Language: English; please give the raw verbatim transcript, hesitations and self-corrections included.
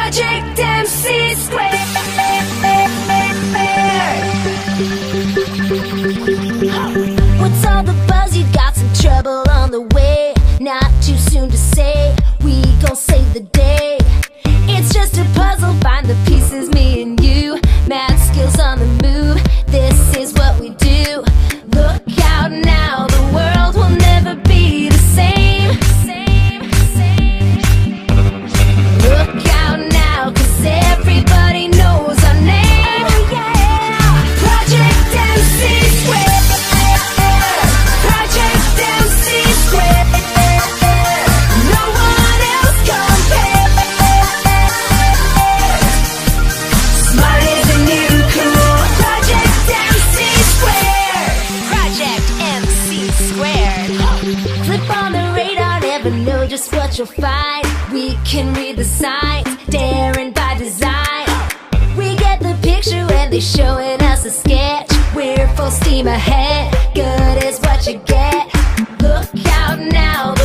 Project M C squared. What's all the buzz? You got some trouble on the way. Not too soon to say, we gon' save the day. It's just a puzzle, find the pieces, me and you. Math skills on the move, this is what we do. Look out now, the world will never be the same. Look out now, cause everybody knows our name. Oh yeah! Project M C squared. Project M C squared. No one else compares. Smarter than you, cool. Project M C squared. Project M C squared. Flip on the radar, never know just what you'll find. We can read the signs, daring by design. We get the picture when they're showing us a sketch. We're full steam ahead, good is what you get. Look out now.